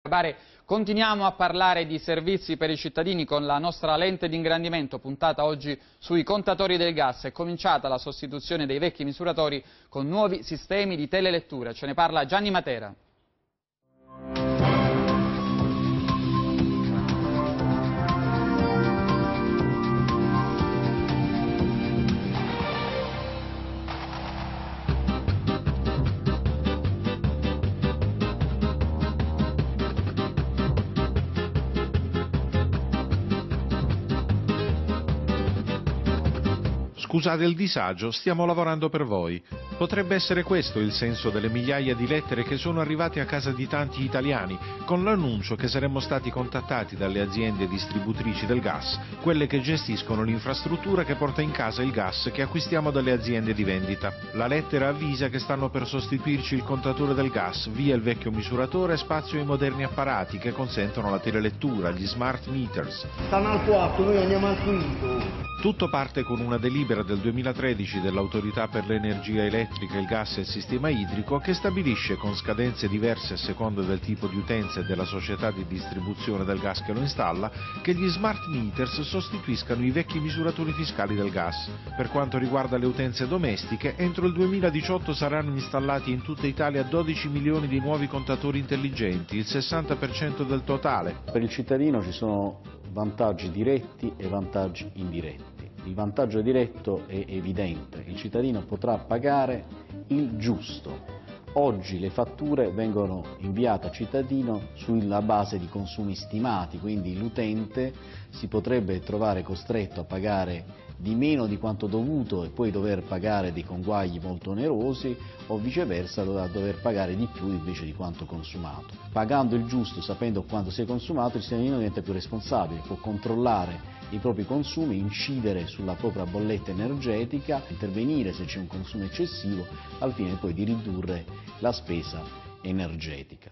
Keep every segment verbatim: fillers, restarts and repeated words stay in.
Bari, continuiamo a parlare di servizi per i cittadini con la nostra lente di ingrandimento puntata oggi sui contatori del gas. È cominciata la sostituzione dei vecchi misuratori con nuovi sistemi di telelettura. Ce ne parla Gianni Matera. Scusate il disagio, stiamo lavorando per voi. Potrebbe essere questo il senso delle migliaia di lettere che sono arrivate a casa di tanti italiani, con l'annuncio che saremmo stati contattati dalle aziende distributrici del gas, quelle che gestiscono l'infrastruttura che porta in casa il gas che acquistiamo dalle aziende di vendita. La lettera avvisa che stanno per sostituirci il contatore del gas, via il vecchio misuratore e spazio ai moderni apparati che consentono la telelettura, gli smart meters. Stanno al quarto, noi andiamo al quinto. Tutto parte con una delibera del duemilatredici dell'Autorità per l'Energia Elettrica, il Gas e il Sistema Idrico che stabilisce con scadenze diverse a seconda del tipo di utenza e della società di distribuzione del gas che lo installa che gli smart meters sostituiscano i vecchi misuratori fiscali del gas. Per quanto riguarda le utenze domestiche, entro il duemiladiciotto saranno installati in tutta Italia dodici milioni di nuovi contatori intelligenti, il sessanta per cento del totale. Per il cittadino ci sono vantaggi diretti e vantaggi indiretti. Il vantaggio diretto è evidente, il cittadino potrà pagare il giusto. Oggi le fatture vengono inviate al cittadino sulla base di consumi stimati, quindi l'utente si potrebbe trovare costretto a pagare di meno di quanto dovuto e poi dover pagare dei conguagli molto onerosi o viceversa dover pagare di più invece di quanto consumato. Pagando il giusto, sapendo quanto si è consumato, il cittadino diventa più responsabile, può controllare i propri consumi, incidere sulla propria bolletta energetica, intervenire se c'è un consumo eccessivo, al fine poi di ridurre la spesa energetica.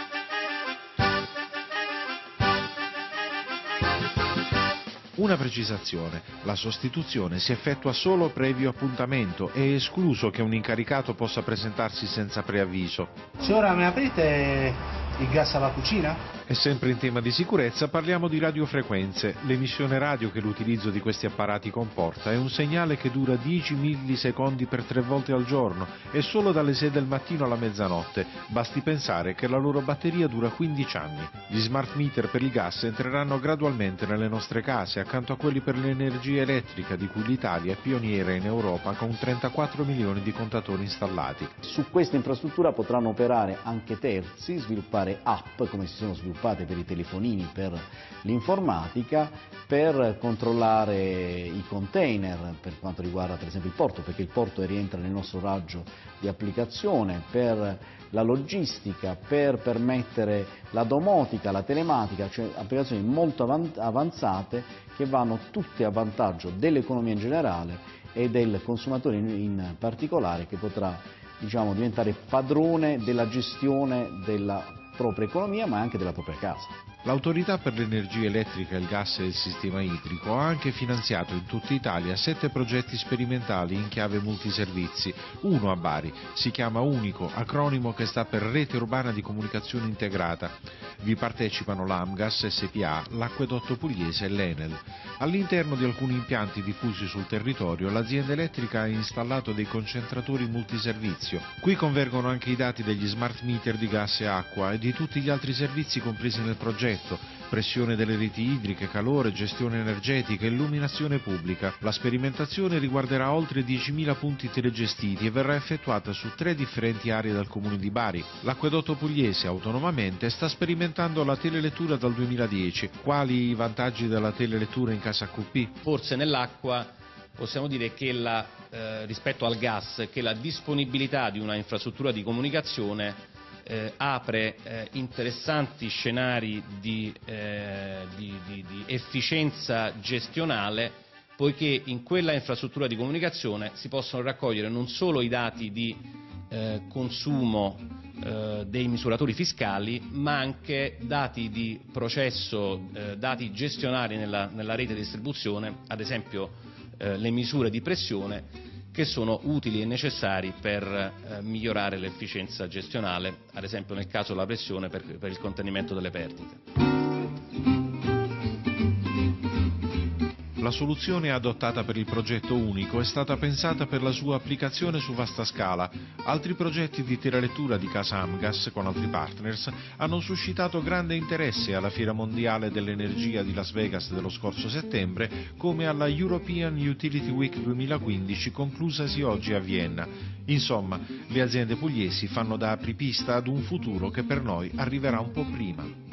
Una precisazione, la sostituzione si effettua solo previo appuntamento, è escluso che un incaricato possa presentarsi senza preavviso. Se ora mi aprite il gas alla cucina? E sempre in tema di sicurezza parliamo di radiofrequenze. L'emissione radio che l'utilizzo di questi apparati comporta è un segnale che dura dieci millisecondi per tre volte al giorno e solo dalle sei del mattino alla mezzanotte. Basti pensare che la loro batteria dura quindici anni. Gli smart meter per il gas entreranno gradualmente nelle nostre case accanto a quelli per l'energia elettrica di cui l'Italia è pioniera in Europa con trentaquattro milioni di contatori installati. Su questa infrastruttura potranno operare anche terzi, sviluppare app come si sono sviluppate per i telefonini, per l'informatica, per controllare i container per quanto riguarda per esempio il porto, perché il porto rientra nel nostro raggio di applicazione, per la logistica, per permettere la domotica, la telematica, cioè applicazioni molto avanzate che vanno tutte a vantaggio dell'economia in generale e del consumatore in particolare, che potrà, diciamo, diventare padrone della gestione della propria economia ma anche della propria casa. L'Autorità per l'Energia Elettrica, il Gas e il Sistema Idrico ha anche finanziato in tutta Italia sette progetti sperimentali in chiave multiservizi. Uno a Bari, si chiama Unico, acronimo che sta per Rete Urbana di Comunicazione Integrata. Vi partecipano l'Amgas S P A, l'Acquedotto Pugliese e l'Enel. All'interno di alcuni impianti diffusi sul territorio l'azienda elettrica ha installato dei concentratori multiservizio. Qui convergono anche i dati degli smart meter di gas e acqua e di tutti gli altri servizi compresi nel progetto. Pressione delle reti idriche, calore, gestione energetica, illuminazione pubblica. La sperimentazione riguarderà oltre diecimila punti telegestiti e verrà effettuata su tre differenti aree del comune di Bari. L'Acquedotto Pugliese autonomamente sta sperimentando la telelettura dal duemiladieci. Quali i vantaggi della telelettura in casa A Q P? Forse nell'acqua possiamo dire che la, eh, rispetto al gas, che la disponibilità di una infrastruttura di comunicazione Eh, apre eh, interessanti scenari di, eh, di, di, di efficienza gestionale, poiché in quella infrastruttura di comunicazione si possono raccogliere non solo i dati di eh, consumo eh, dei misuratori fiscali, ma anche dati di processo, eh, dati gestionali nella, nella rete di distribuzione, ad esempio eh, le misure di pressione, che sono utili e necessari per eh, migliorare l'efficienza gestionale, ad esempio nel caso della pressione per, per il contenimento delle perdite. La soluzione adottata per il progetto unico è stata pensata per la sua applicazione su vasta scala. Altri progetti di tiralettura di Casa Amgas con altri partners hanno suscitato grande interesse alla Fiera Mondiale dell'Energia di Las Vegas dello scorso settembre, come alla European Utility Week duemilaquindici conclusasi oggi a Vienna. Insomma, le aziende pugliesi fanno da apripista ad un futuro che per noi arriverà un po' prima.